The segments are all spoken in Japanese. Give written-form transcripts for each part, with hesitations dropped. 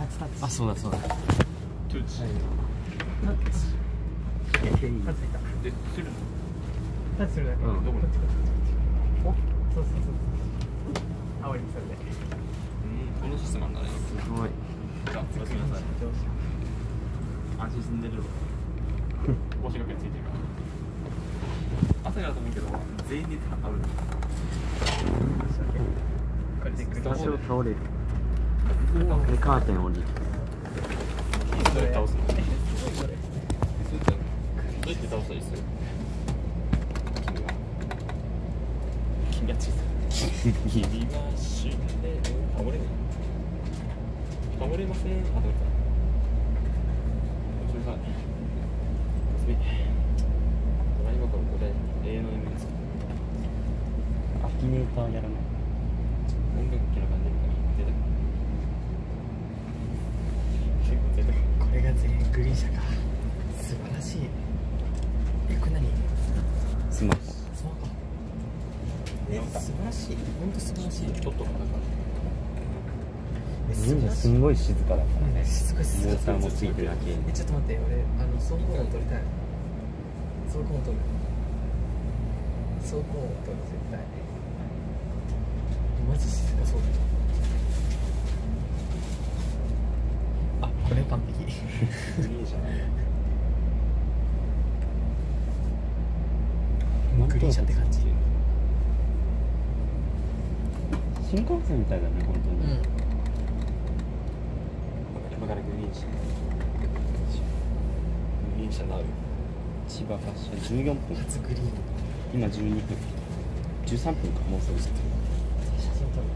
あ、そうだそうだ。 トゥーチ。 タッチ。タッチいた。 で、するの。 タッチするだけ。 どこに。 お、そうそうそう。青いそれで。 このシステムなんだね。 すごい。 じゃあ、おやすみなさい。安心住んでる。腰掛けついてるから。朝やと思うけど、全員である。 これで多少倒れる。で、カーテン降りる。 どうやって倒すの？ すごいこれ。 どうやって倒したらいいっすよ。君が小さい。君が死んで倒れない。倒れません。あ、倒れた。それさ、休み。ドライバーからこれ永遠の夢です。 アキネーターやらない。 音楽嫌い感じるから出た。結構出た。 これが全員グリーン車か。素晴らしい。え、これ何？ スマホ。 スマホか。え、素晴らしい。本当素晴らしい。 ちょっとかな。 忍者すんごい静かだからね。 すごい静か。 モーターもついてるだけ。 え、ちょっと待って、俺走行音撮りたい。走行音撮る。走行音撮る絶対。マジ静かそうだ。あ、これ完璧。 グリーンじゃない。 グリーン車って感じ。 新幹線みたいだね、本当に。 今からグリーン車。グリーン車なう。 千葉発車14分。 初グリーン。 今12分。13分か、もうすぐ。 写真撮る。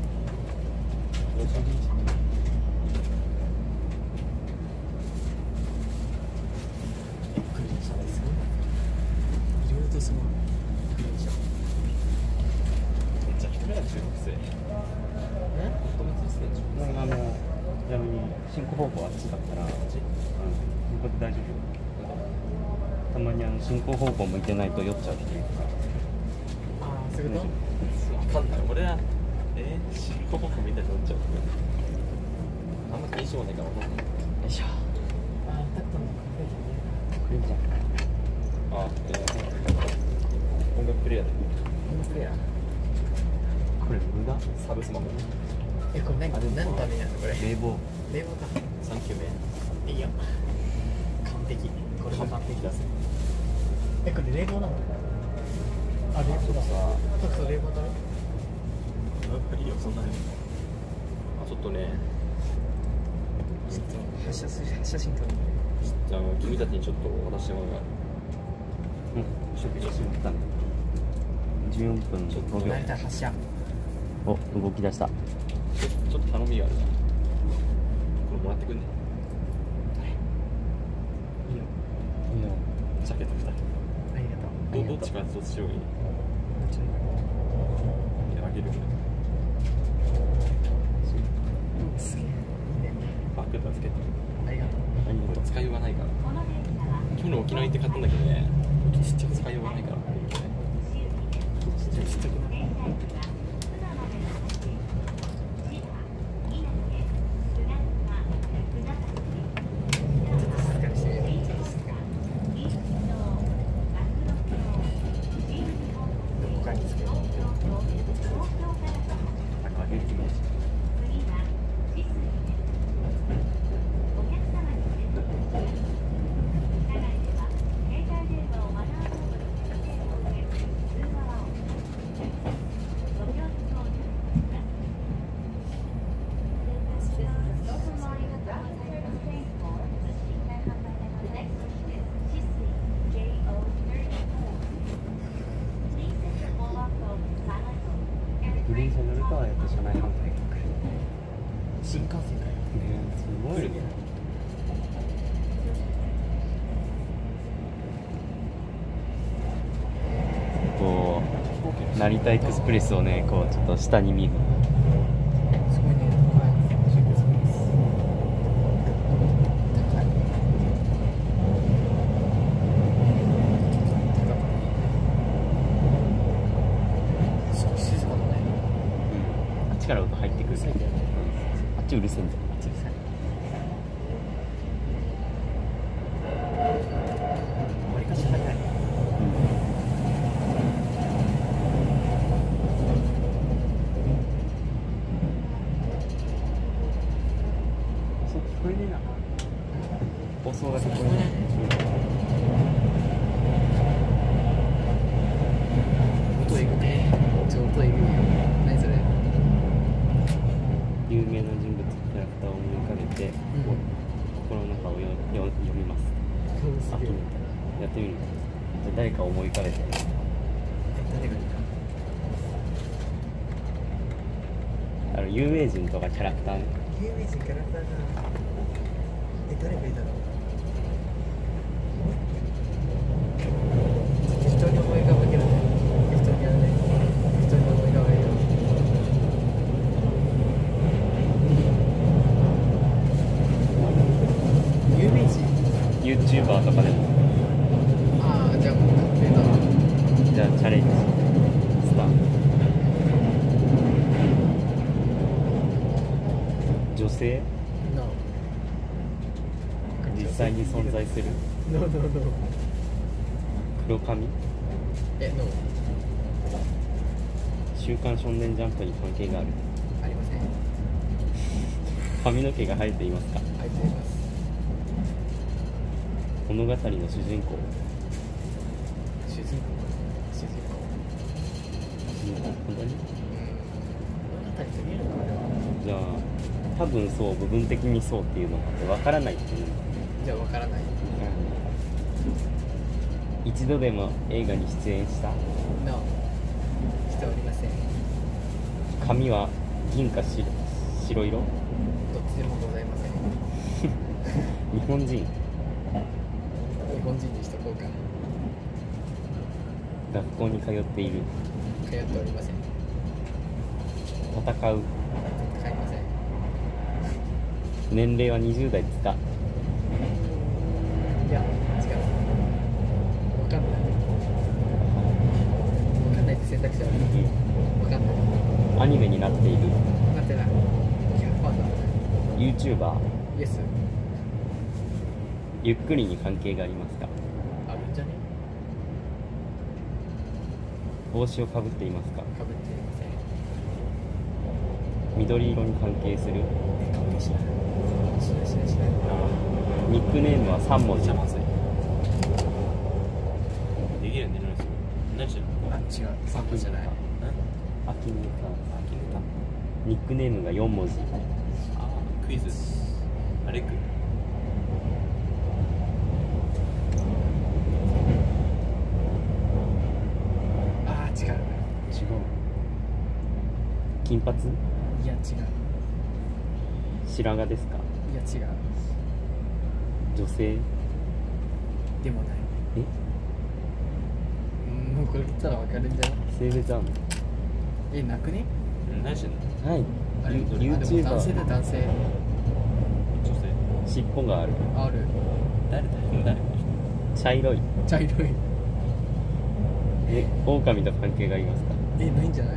グリーン車ですごい。いろいろとすごい。グリーン車。 めっちゃ人目が中学生。本当についてるでしょ。 ちなみに進行方向あっちだったら、ここで大丈夫。たまに進行方向向いてないと酔っちゃう人いるから。 ああ、そういうこと？ わかんない。俺は、進行方向みたいに乗っちゃう。あんま気にしようもないから分かんない。 よいしょ。ああ、タットのこれじゃん。 あ、音楽プレイヤーで。 音楽プレイヤー。 これ無駄。 サブスマホ。 え、これ何のためにやるのこれ？ 冷房。 冷房か。 3球目。 いいよ。完璧。これが完璧だぜ。え、これ冷房なの？あ、冷房だ。タクト冷房だろ？ いいよ、そんなに。あ、ちょっとね、 ちょっと写真撮る。 君たちにちょっと渡してもらうから。 うん。食事しまったね。14分5秒。 成田発車。 お、動き出した。 ちょっと頼みがあるじゃん。これもらってくんね。 いいよ。 いいよ。 ジャケット2人。 ありがとう。 どっちかどっちしようがいい。あげるよ。 すげえ。いいね。 バッグとつけて。 ありがとう。 ありがとう。 使いようがないから。今日の沖縄行って買ったんだけどね、ちっちゃく使いようがないから。ちっちゃくない。 グリーン車乗るとは車内販売。 新幹線かよ。 すごいね。こう成田エクスプレスをね、こうちょっと下に見る。 すごいね。 あっちから音入ってくる。あっちうるせえんだよ。 あっちうるさい。 こえねえな。 放送が聞こえない。 音えぐくね。音えぐいよ。何それ。 有名な人物キャラクターを思い浮かべて、心の中を読みます。 すげえ。 やってみる。じゃあ誰か思い浮かべて。 誰がいた？ 有名人とかキャラクターね。 有名人キャラクターが。誰がいたの？適当に思い浮かべるね。適当にやるね。適当に思い浮かべるよ。有名人？ YouTuber とかでも。 ああ、じゃあもう確定だわ。 じゃあチャレンジスタート。女性？ No。 実際に存在する？ No, no, no。 黒髪？ No。 週刊少年ジャンプに関係がある？ ありません。 髪の毛が生えていますか？ 入っています。 物語の主人公？ 主人公。 本当に？ 物語と言えるのかな。 じゃあ多分そう、部分的にそうっていうのがあって分からないっていうの。 じゃあ分からない。 一度でも映画に出演した？ No。しておりません。 髪は銀か白色？ どっちでもございません。 日本人？ 日本人にしとこうか。 学校に通っている？ 通っておりません。 戦う？ 戦いません。 年齢は20代ですか？ いや、違う。分かんない。分かんないって選択肢ある。分かんない。 アニメになっている？ なってない。100%だ。 YouTuber？ イエス。 ゆっくりに関係がありますか？ あるんじゃね？ 帽子をかぶっていますか？ かぶっていません。 緑色に関係する？ 関係しない。しないしないしない。 ニックネームは3文字？ できるんで何してる？ あ、違う。3分じゃない。 アキネタ。ニックネームが4文字？ あ、クイズ。アレク。 あー、違う。 違う。金髪？ いや、違う。 白髪ですか？ いや、違う。 女性？ でもない。 え？ もうこれ言ったら分かるんじゃない？ 性別あんの？ なくね？ 何してんの？ はい。 あれ、 ユーチューバ男性だ、 ー。 男性。 女性。 尻尾がある？ ある。 誰？ 茶色い？ 茶色い。 狼と関係がありますか？ ないんじゃない？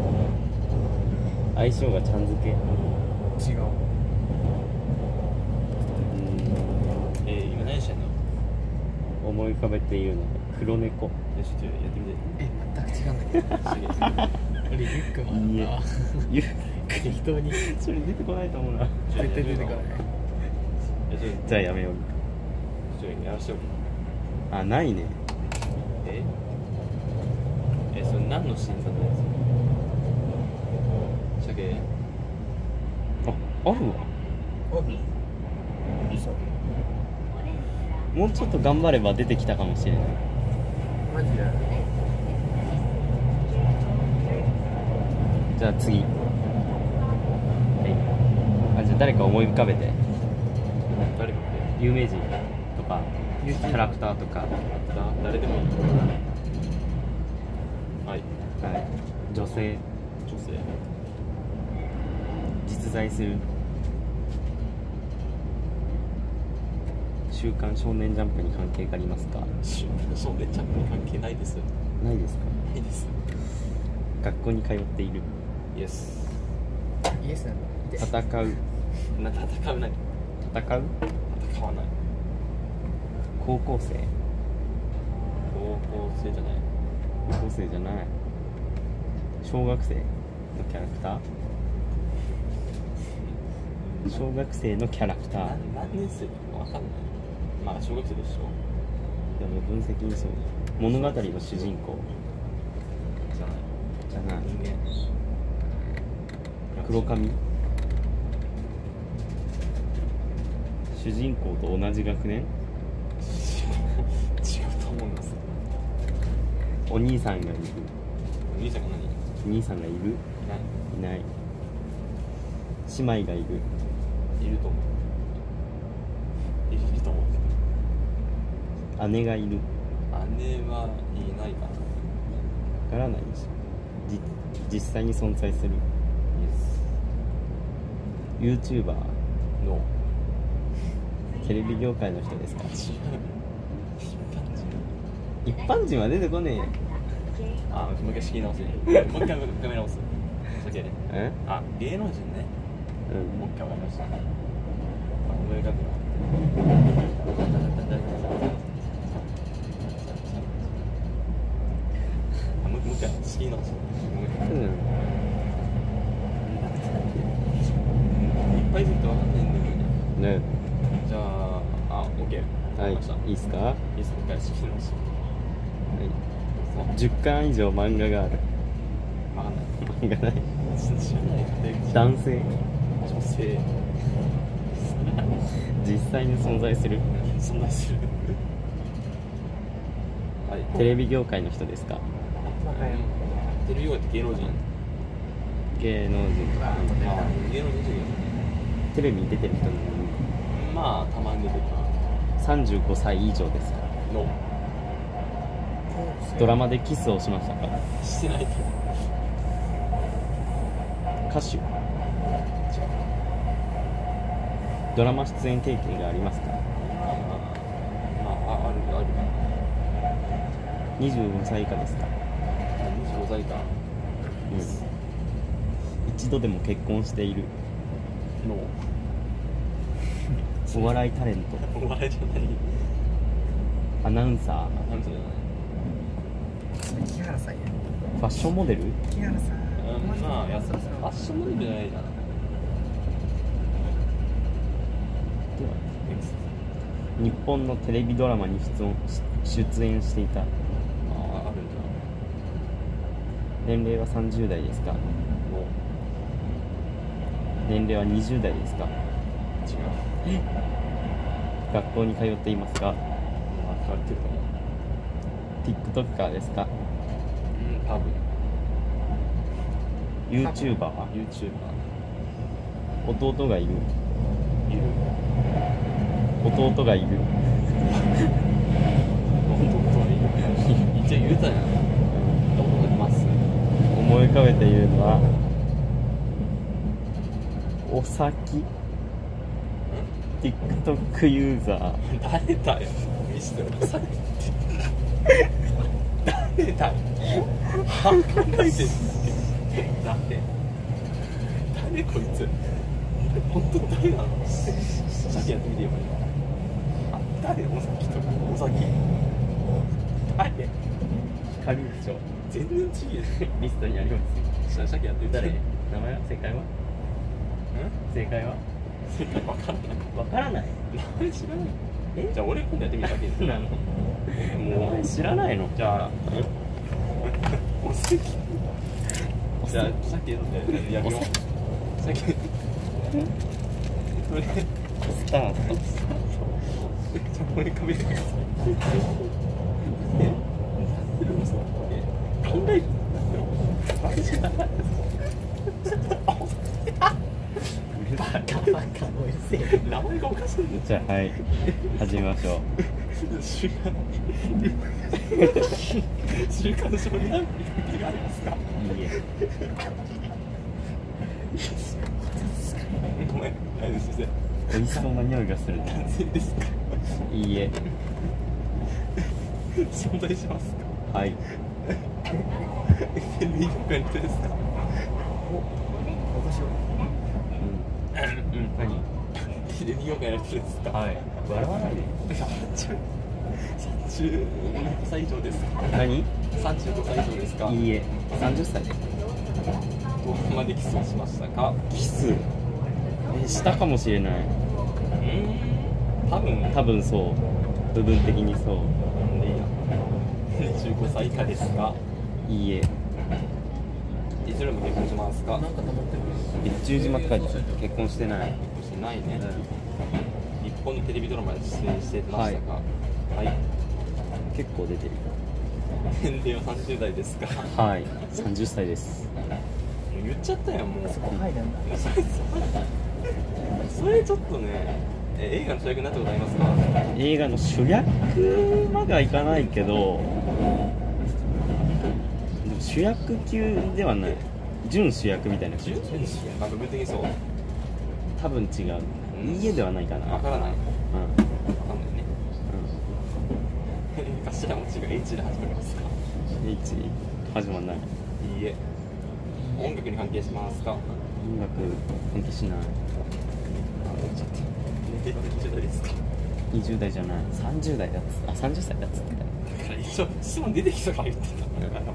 相性がちゃん付け？ 違う。 今何してんの？ 思い浮かべているのは黒猫？ ちょっとやってみて。 全く違うんだけど。俺リュックもあったわ。 ゆ適当に。 それ出てこないと思うな。 絶対出てこない。 じゃあやめよう。 ちょっとやらしておく。 あ、ないね。 それ何のシーンだったやつ？鮭。 あるわ。もうちょっと頑張れば出てきたかもしれない。 マジで？ じゃあ次。はい。じゃあ誰か思い浮かべて。 誰かって有名人とかキャラクターとか。 誰でもいい。はい。 はい。女性？ 女性。 実在する？週刊少年ジャンプに関係がありますか？ 週刊少年ジャンプに関係ないです。 ないですか？ ないです。 学校に通っている？ イエス。 イエスなんだ。 戦う？ 戦う何？ 戦う？ 戦わない。 高校生？ 高校生じゃない。 高校生じゃない。小学生のキャラクター？ 小学生のキャラクター。 何年生かわかんない。まあ小学生でしょ。 でも分析にそう。物語の主人公じゃない。 じゃない。 人間。 黒髪。主人公と同じ学年。 違うと思うんです。 お兄さんがいる。 お兄ちゃんが何？ 兄さんがいる。 いない。 いない。姉妹がいる。 いると思う。いると思うけ姉がいる。 ど。姉はいないかな。 わからないでしょ。実際に存在する。YouTuber。 の。 テレビ業界の人ですか。 違う。 一般人は出てこねえよ。 あ、もう一回仕切り直せ。もう一回画面直す。先ね。 え？ あ、芸能人ね。 うん。 もう一回わかりました。あ、思い浮かぶな。もう一回仕切り直す。 うん。 いっぱいずっとわかんないんだけどね。 ね。 じゃあ、あ、OK。わかりました。 いいっすか？ いいっす、もう一回仕切り直す。 はい。10巻以上漫画がある。 わかんない。 漫画ない。 知らない。 男性。 女性。 実際に存在する。 そんなする。はい。 テレビ業界の人ですか？ テレビ業界って芸能人。 芸能人とか。 あ、芸能人じゃテレビに出てる人なのにまあ、たまに出てくる。 35歳以上ですか？ の。 ドラマでキスをしましたか？ してないと。 歌手。ドラマ出演経験がありますか？ まあ、あるかな。 25歳以下ですか？ 25歳か。 一度でも結婚している。 の。 お笑いタレント。 お笑いじゃない。 アナウンサー。 なんじゃない。 木原さんや。 ファッションモデル。 木原さん。 まあ、ファッションモデルじゃないな。 日本のテレビドラマに出演していた。 あるんだ。 年齢は30代ですか？ の。 年齢は20代ですか？ 違う。 学校に通っていますか？ まあ、変わってるかも。 TikToker ですか？ 多分。 YouTuber。 YouTuber。 弟がいる。 いる。 弟がいる。 一応言うたやん。思います。 思い浮かべているのはおさき。 TikTok ユーザー。 誰だよ。見せてください。誰だよ。半分書いてる。だって誰こいつ。本当誰なの。さっきやってみてよ。あ、誰。おさきとおさき。誰。 光でしょ。 全然違え。 リストにあります。 さっきやってみて。 誰？名前は？正解は？正解は？ 正解わかんない。 わからない。 名前知らない。じゃあ俺今度やってみただけで。 なの？ もう知らないの？ じゃあおさき。じゃあさっきのでやるよ。さっきそれスタート。 じゃあ思い浮かべてください。ピンライトマジじゃない。 バカバカおいせえ。 名前がおかしいんだよ。 じゃあはい始めましょう。 週刊少年ナンバーがありますか。 いいえ。 ごめん、大丈夫です。 美味しそうな匂いがする。 男性ですか。 いいえ。 存在しますか。 はい。 テレビ業界の人ですか。 私は何？ テレビ業界の人ですか。 はい。笑わないで。 35歳以上ですか。 何？ 35歳以上ですか。 いいえ。30歳。 どこまでキスをしましたか。 キス。 したかもしれない。 多分そう、部分的にそう。 なんでいいや。25歳以下ですか？ いいえ、 いつでも結婚しますか？ なんか溜まってる。 越中島って書いてある。結婚してない。 してないね。日本のテレビドラマで出演してましたか？はい。 結構出てる。 年齢は30代ですか？ はい、30歳です。 言っちゃったやん、もう。 そこ入るんだ。 それちょっとね、映画の主役になったことありますか？ 映画の主役まではいかないけど、でも主役級ではない。準主役みたいな。 部分的にそう。 多分違う。いいえではないかな。 わからない。わうんかんないね。頭文字が H で始まりますか？ H 始まんない。 いいえ。音楽に関係しますか？ 音楽関係しない。 ちょっと年齢は20代ですか 20代じゃない。30代だっつ。あ、30歳だっつってた。 だから一応質問出てきたから言ってたんだから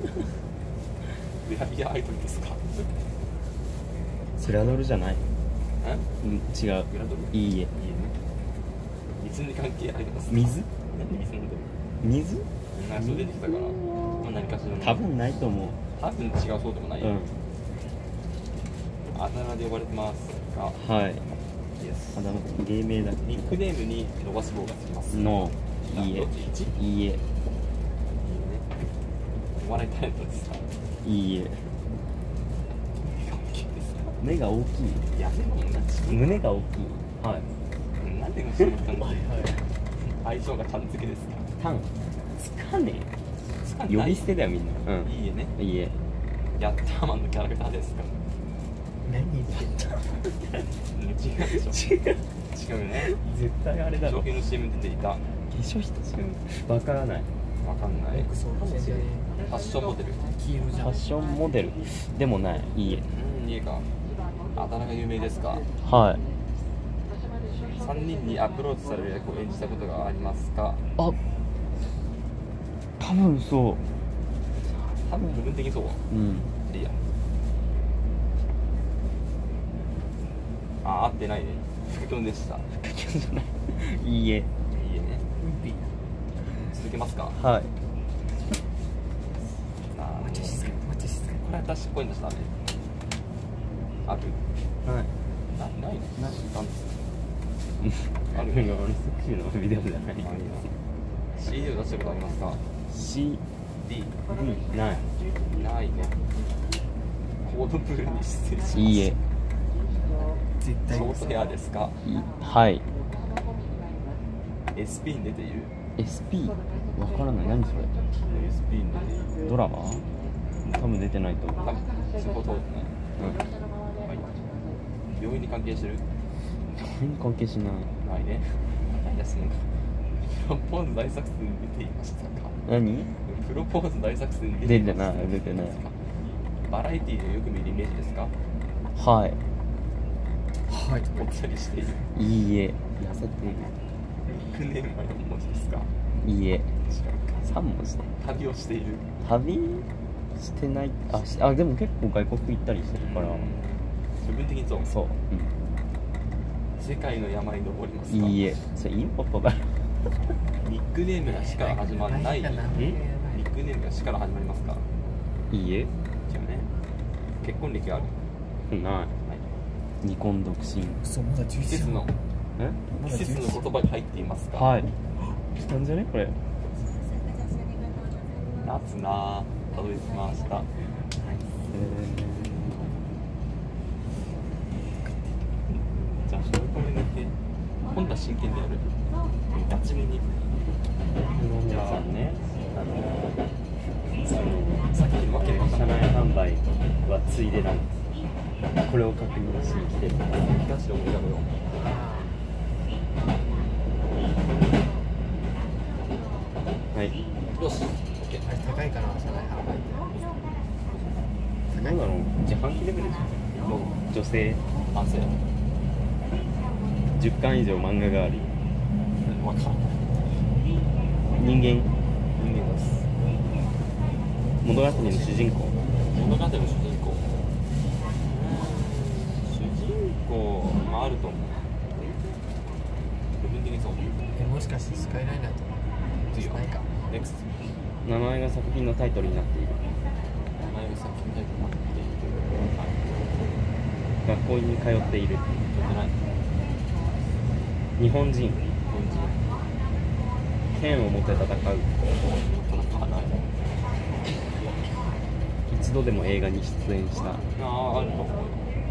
グラビアアイドルですか？ スラドルじゃない。うん、違う。 グラドル？ いいえ。 いいえね。水に関係ありますか？ 水？ なんで水飲んでる？ 水？ なんかそう出てきたから、まあ、何かしらの多分ないと思う。 多分違うそうでもないよ、 うん。 あだ名で呼ばれてますか？ はい。 イエス。 あだ名芸名だ。 ニックネームに伸ばし棒がつきます。 の。いいえどっち？1？ いいえ。 いいね。お笑いタレントですか？ いいえ。 関係ですか？ 目が大きい。 いやでも自分胸が大きい。はい。 なんで虫持ったんだ？ はいはい。 相性がちゃん付けですか？ タン。つかねつかえ。呼び捨てだよみんな。うん。 いいえね。 いいえ。 ヤッターマンのキャラクターですか？ 何言ってんの？ 違うでしょ。違うよね。 絶対あれだろ。 商品の CM に出ていた。 化粧品わからない。 わかんない。 そうかもしれない。 ファッションモデル。 黄色じゃん。 ファッションモデルでもない。いいえ。 いいか。あだ名が有名ですか？ はい。 3人にアプローチされる役を演じたことがありますか？ あ、多分そ多分部分的にそう。 う。うん。 いいや。あ、合ってないね。副キョンでした。 じゃない。いいえ。 いいえね。 うんぴ。 続けますか？ はい。 マジ静か。マジ静か。 これ私声に出したらダメ。ある？ はい。 ないの？ ななんですある俺セクシーのビデオじゃない。 あるよ。CD を出したことありますか？ C D。 ない。 ないね。コードブルーに出演します。 いいえ。 シ絶対ョートヘアですか？ はい。 SP に出ている。 SP わからない。何それ。 SP に出ている。 ドラマ多分出てないと思う。 多分そこ通ってない。 うん。 はい。病院に関係してる？ 関係しない。 ないね。いや、そのプロポーズ大作戦に出ていましたか？ 何？ プロポーズ大作戦に出てない。出てない。 バラエティーでよく見るイメージですか？ はい。 はい。 ぽっちゃりしている。 いいえ。痩せている。 ニックネームは4文字ですか？ いいえ。 違うか。 3文字で。 旅をしている。 旅してない。あ、でも結構外国行ったりしてるから。 部分的にそう。 そう。 世界の山に登りますか？ いいえ。それインポットだよ。 ニックネームが死から始まらない。ニッかな。 クネームが死から始まりますか？ いいえ。 違うね。結婚歴ある？ ない。 はい。 ニコン独身。 そう、まだ11 季節のえ？ 季節の言葉が入っていますか？ はい。来たんじゃねこれ。 夏なぁ、たどり着きました。じゃあ、これだけ今度は真剣でやる。ガチめに。 じゃあね、 さっきのわけで分か車んない。 内販売はついでなんです。これを確認しに来てる。 ガチで思い浮かべよはい。 う。よし、OK。 あれ高いかな、車内販売って。 高いだろう。自販機レベルでしょ。女性反省。 10巻以上漫画がある。 わかんない。 人間人間です。 物語の主人公。 物語の主人公。主人公。 ああると思う。部分的にそう思う。 もしかしてスカイライナーとか次はないか。 NEXT 名前が作品のタイトルになっている。 名前が作品タイトルになっている。はい。 学校に通っている。 撮ってない。 日本人。 本剣を持って戦う。 人戦わない。 一度でも映画に出演した。 ああ、あると思う。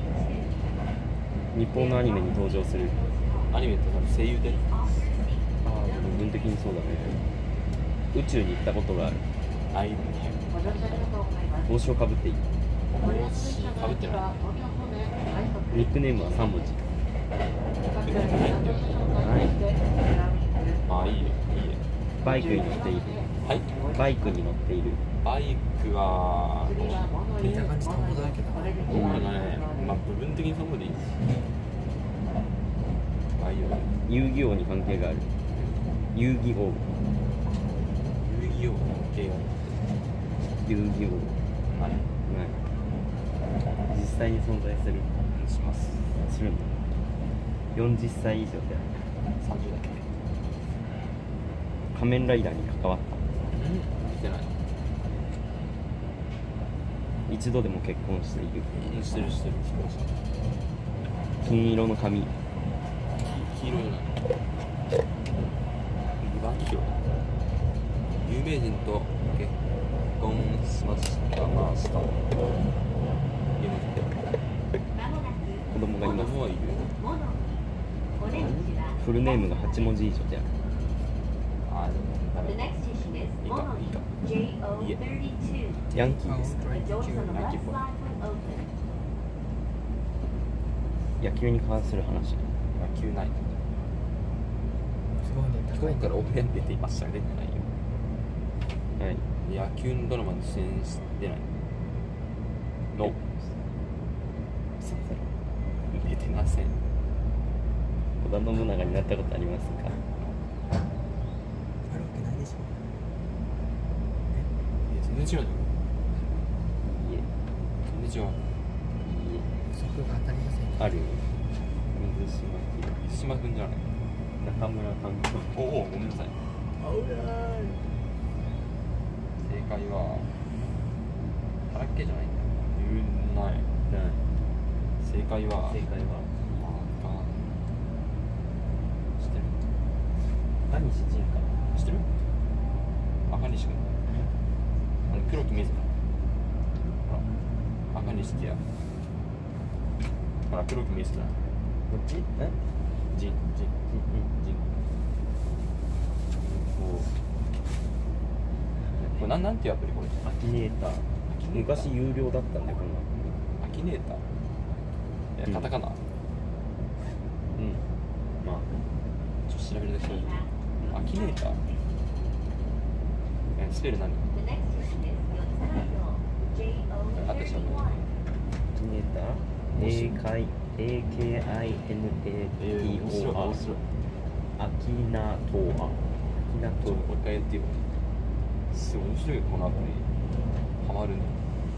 日本のアニメに登場する。 アニメって多分声優で。 ああ、部分的にそうだね。宇宙に行ったことがある。 あいる。 帽子をかぶっている。 帽子かぶってない。 ニックネームは3文字。 部分的にないってよ。 はい。 ああ、いいよ、いいよ。 バイクに乗っている。 はい。 バイクに乗っている。 バイクは見た感じ田んぼだらけだな。 どうかね、まあ部分的にそこでいい。あ、いいよ。 遊戯王に関係がある。遊戯王。 遊戯王の系が遊戯王。 あれない。実際に存在する。 します。 するんだ。40歳以上である。 30だっけ。 仮面ライダーに関わった。 見てない。 一度でも結婚している。 してるしてる。 金色の髪。 黄色じゃない。リバキオ。有名人と結婚しました。まあした。芸能人で。 子供がいます。 子供はいる。 フルネームが8文字以上である。 ああ、でもダメ。いいか、いいか。いいえ。 ヤンキーです。 ヤンキーっぽい。 野球に関する話。 野球ない。 すごいね。 今日から応援出ていました。出てないよ。 はい。 野球のドラマに出演してないの。出てません。 織田信長になったことありますか？ あるわけないでしょ。 全然違うよ。 いえ。 全然違う。 い不足が当たりません。 え。あるよ。水島水島君じゃない。 中村監督。 おお、ごめんなさい。正解はタラッケじゃないんだよ。言うない。 ない。 正解は正解は知ってる？ 赤西仁か。 知ってる？赤西君。黒木メズだ。ほら、赤西ってや。ほら、黒木メズだ。 どっち？え？ ジン。これなんていうアプリこれ？ アキネーター。昔有料だったんだよこのアキネーター。いや、カタカナ。 うん。まあちょっと調べるだけ。アキネーター。スペル何？あってしょ。 アキネーター。AKINATOR。アキナトーア。アキナトーもう一回やってよ。すごい面白いよ、このアプリ。ハマるね。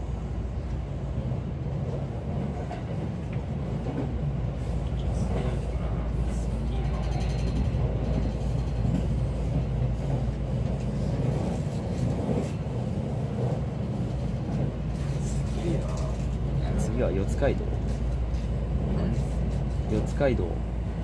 次は四街道。四街道。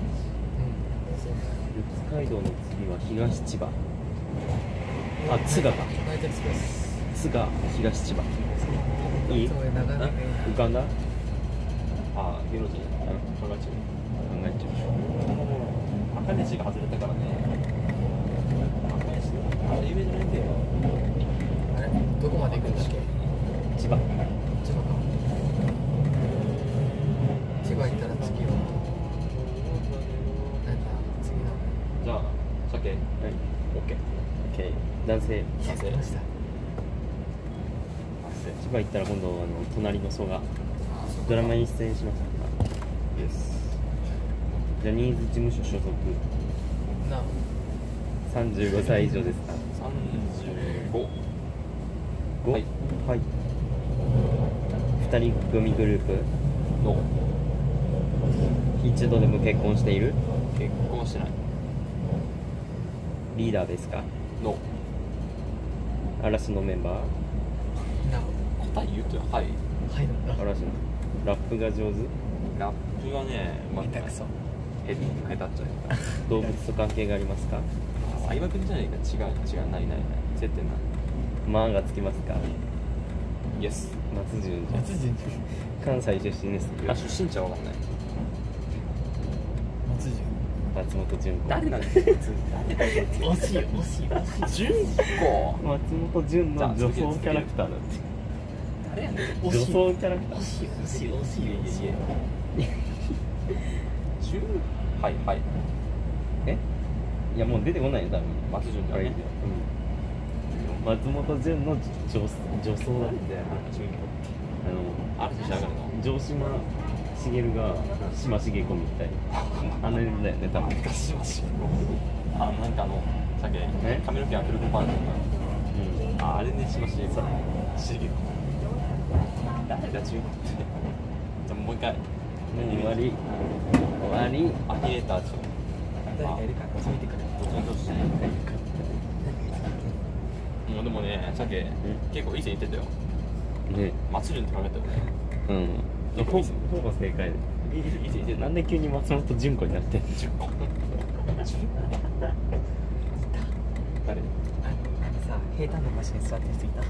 四街道の次は東千葉。あ、津賀か。 ナイトエクスプレス。 津賀東千葉。いい？ そういう長めがいい浮かんだ？ ああ、芸能人。考えちゃう。 考えちゃ赤西が外れたからね。赤西あれ有名じゃないんだよ。 あれどこまで行くんだっけ？ う。千葉。 千葉か。千葉行ったら次はなんだ次のじゃあ、鮭。 はい。 オッケー。 OK。男性。 完成。 ました。 千葉行ったら今度隣の曽がドラマに出演しますから。 イエス。 ジャニーズ事務所所属。 な 35歳以上ですか 35。 5？ はい。 はい。2人組グループ。 の一度でも結婚している？ 結婚してないリーダーですか？ の嵐のメンバー？ な答え言うとはいはいなんだ嵐のラップが上手？ ラップはねま下手くそ下手っちゃう動物と関係がありますか？ 相葉君じゃないか違うない絶対ないマーがつきますか？ イエス松潤じゃん。 松潤関西出身ですあ出身地は分かんない松潤松本潤子。 誰なんですか惜しい惜しい純子松本潤の女装キャラクターだって。 誰やねん女装キャラクター。 惜しい惜しい惜しい惜しい純はいえ？いやもう出てこないよ多分。 松潤じゃね松本潤の女装だって。 純子嵐しやがるの城島茂が島茂子みたいな。あの辺だよね多分。 昔はしなんかさっきえ髪の毛アクリルパンとうん。 かあれねしましげ誰だ純子ってじゃあもう一回終わりアキネーターちょ誰かいるか決めてくれどっちもうでもねさっき結構以前言ってたよね。 松潤って考えたよねうん。ほぼ正解で。 以前言ってたなんで急に松本潤子になってんの？ 純子誰さ平坦の場所に座ってる人いた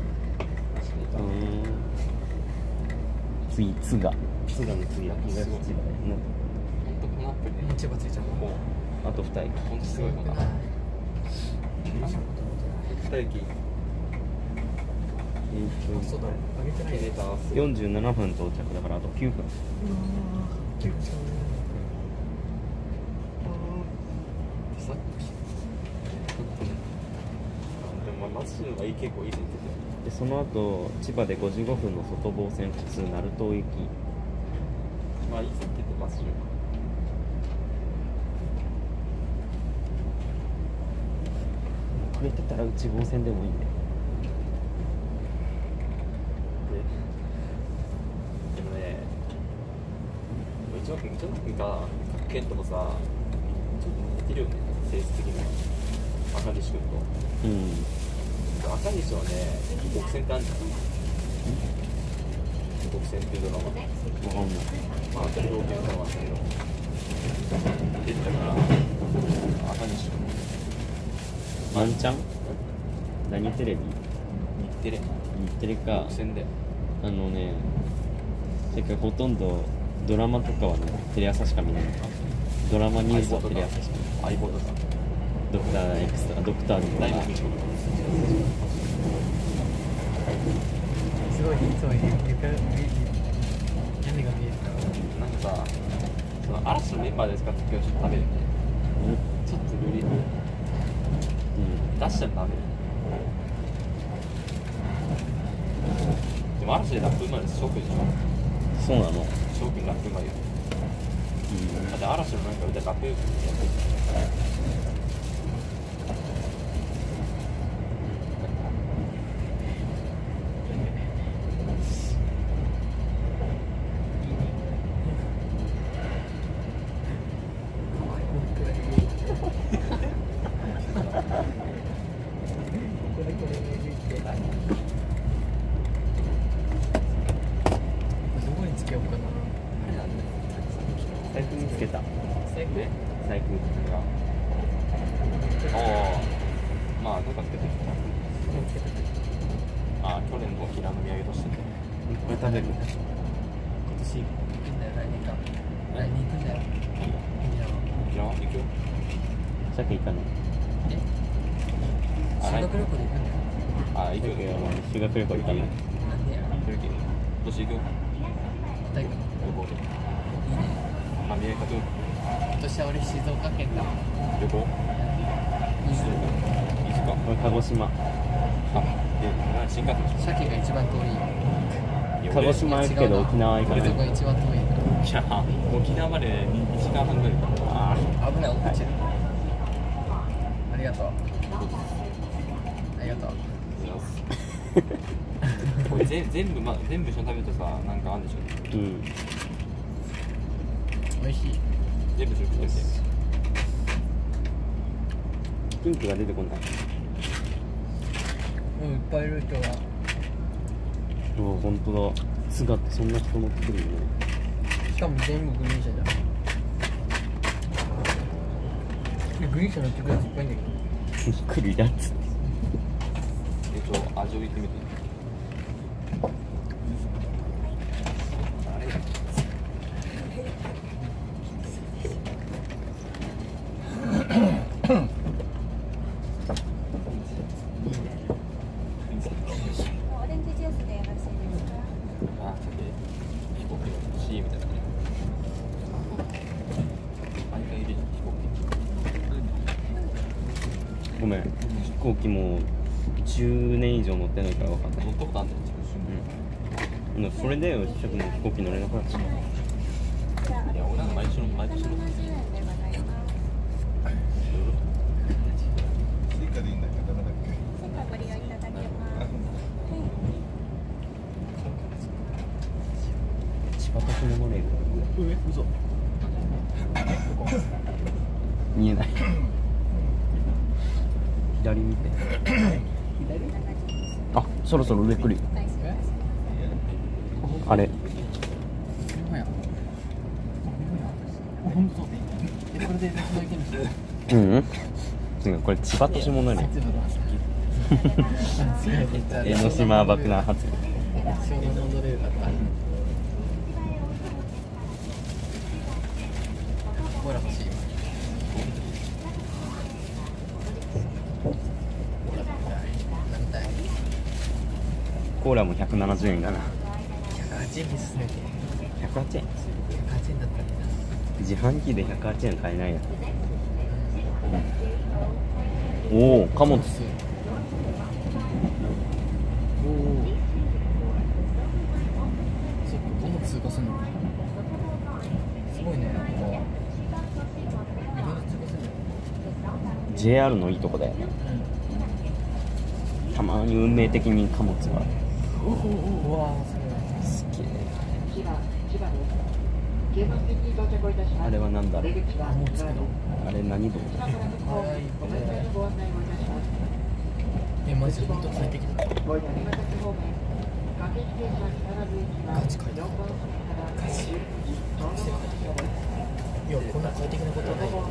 次津賀の次は東千葉ほんとこのアプリもう千葉ついちゃうもうあと2人。 ほんとすごいもんな二駅そうだあげてないね 47分到着だからあと9分。 結構さっきでも松潤はいい結構いい線いってたよでその後千葉で55分の外房線普通鳴門行き。 まあいい線いってて松潤これ言ってたら内房線でもいいね。 でもね一応君が各県ともさちょっと似てるよね性質的には赤西君とうん。 赤西はね異国船ってあるじゃん異国船っていうドラマわかんない。 まあ同級生はだけど出てたから赤西君ワンチャン？何テレビ？ 日テレ日テレか。 独占でてかほとんどドラマとかはねテレ朝しか見ない。ドラマニュースはテレ朝しか見ない。 相棒とかドクター X とかドクターズとか。 大門みちこすごいいつも床屋根が見えるからなんかさその嵐のメンバーですかって今日ちょっと食べるねちょっと無理うん。 出したらダメでも嵐でラップうまいです翔くんでしょそうなの。 翔くんラップうまいよだって嵐のなんか歌ラップやってどこにつけようかなあれなんだよ財布見つけた。 最高ね財布。 ああまあどうかつけてああ去年の沖縄の土産としてねこれ食べる。 今年行くんだよ来年か来年行くんだよ沖縄行くよ鮭行かない。 修学旅行で行くんだよああ行くよ鮭は修学旅行行かない。 なんでや行くよ今年行くよ大学旅行でいいねまあ宮城君今年は俺静岡県だ旅行いいねいつかこれ鹿児島。 あで新幹線でし鮭が一番遠いよょ鹿児島行くけど沖縄行かない。 俺とこが一番遠いいや沖縄まで2時間半ぐらいかな危ない落ちるありがとうありがとうこれ全部一緒に食べるとさなんかあるんでしょうん。 美美味しい。 全部それ食ってみて。 ピンクが出てこない。 うん、いっぱいいる人が。 うわ、本当だ。津賀ってそんな人乗ってくるよね。 しかも全部グリーン車じゃん。でグリーン車乗ってくるやついっぱいいんだけど。 来るやつって。 味を言ってみて。あれオレンジジュースでよろしいですか？ あ、さっき飛行機の C みたいなね。毎回入れる飛行機。 ごめん、飛行機もう10年以上乗ってないから分かんない。 乗ったことあんだよ。 うん。それでよ、しょくも飛行機乗れなくなっちゃった。 いや、俺なんか毎年乗って。 170円でございます。 追加でいいんだけどダメだっけ？ セカご利用いただけます。 千葉都市モノレール。 嘘。 見えない。左見て。あ、そろそろ上来るよ。あれ。 本当そうで。これで別の意見にして。 うん。これ千葉都市モノレール。江ノ江島爆弾発。 湘南モノレールだった。コーラ欲しい。飲みたい。 コーラも170円だな。 108円に進めて。 108円。 108円だったらいいな。 自販機で108円買えないや。おお、貨物。 おお。そっか、貨物通過するの。すごいね。ここは。いろいろ通過するね。 JR のいいとこだよね。たまに運命的に貨物がうわー、す好きで。あれは何だろう。 ごい。貨物けど。 あれ何道？ マジで本当快適だった。ガチ快適。ガチ。いや、こんな快適なことはないよ。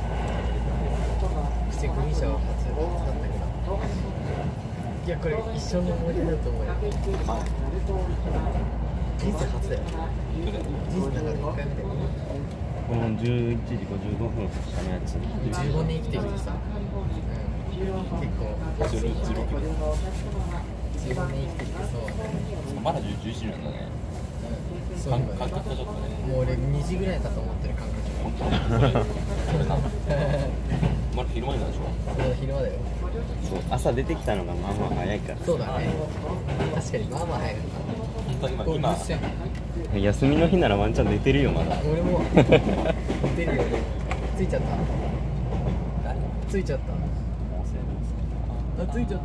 してグリーン車は初だったけど。いや、これ一生の思い出だと思うよ。人生初だよ。人生の中で1回目だよ。 この11時55分下のやつ。 15年生きてきてさ、結構 16 15年生きてきてそうまだ11時なんだね。 そう感覚がちょっとね。 もう俺2時ぐらいだと思ってる感覚。 これな。まだ昼前なんでしょ。 そう昼間だよ。 そう、朝出てきたのがまあまあ早いから。 そうだね。確かにまあまあ早かっ本当た。 今休みの日ならワンチャン寝てるよまだ。 俺も寝てるよ。ついちゃった。ついちゃった。あ、ついちゃった。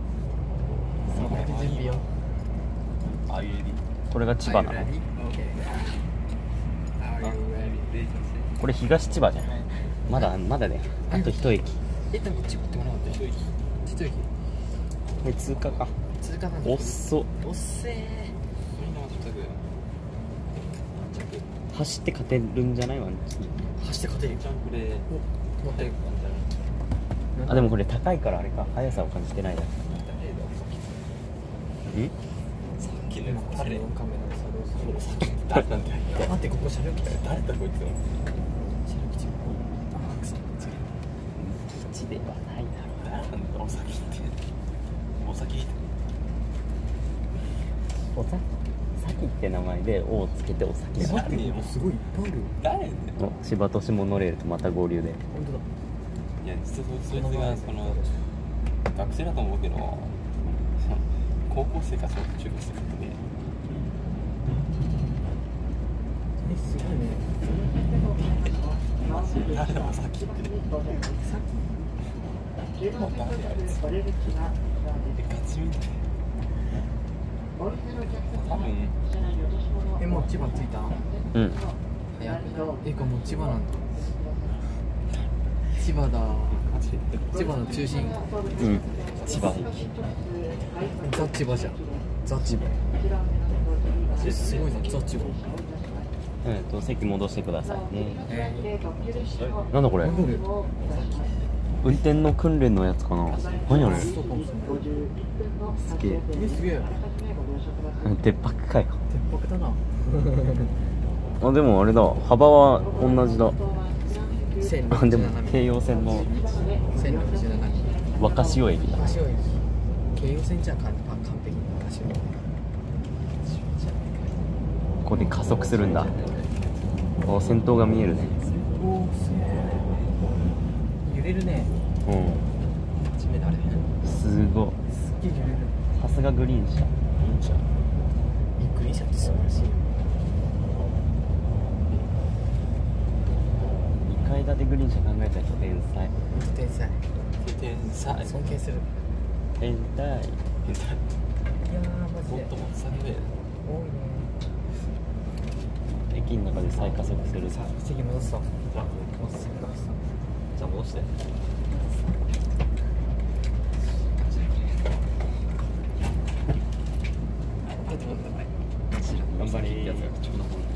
準備よ。 あゆり。 これが千葉なの。これ東千葉じゃん。まだだね。あと一駅。 でもこっち持ってもらおうって。一駅。 これ通過か。 通過なんだ。 おっそ。 おっせー。 走って勝てるんじゃないワンチ走って勝てるよ。 ちゃんこれ持ってる。 ャン。あ、でもこれ高いからあれか。速さを感じてないだ。ん？ さっきのカメラの作動する。 誰なんだよ。 待って、ここ車両来たよ。 誰だこいつ。 車両来ちゃう。あ、くそ。 基地ではないだろ誰なんだお先って。お先って。 う。おさきって名前で「お」をつけておさき。 待って、もうすごいいっぱいあるよ。 誰ね。 お、千葉都市モノレールとまた合流で。 本当だ。 いや実はそいつがその学生だと思うけど、高校生か中学生かってね。 すごいね。 誰だお先って。もう誰あいつ。ガチみたい。多分もう千葉着いた。 うん。 早くないかもう千葉なんだ千葉だ千葉の中心うん千葉駅ザ千葉じゃんザ千葉すごいじゃんザ千葉席戻してくださいねー、 なんだこれ戻る運転の訓練のやつかな何あれすそうかもしれないげえすげえ鉄泊かよ鉄泊だなあでもあれだ幅は同じだあでも京葉線の 1067 若潮駅だ足を京葉線じゃ完璧に足をここで加速するんだお先頭が見えるねおーすごい揺れるねうん地面あれすごいすっげえ揺れるさすがグリーン車グリーン車って素晴らしいよ 2階建てグリーン車考えた人天才天才天才尊敬する天才いやーマジでもっともされる多いね駅の中で再加速するさあ席戻すとじゃあ戻して頑張れやつがちょうど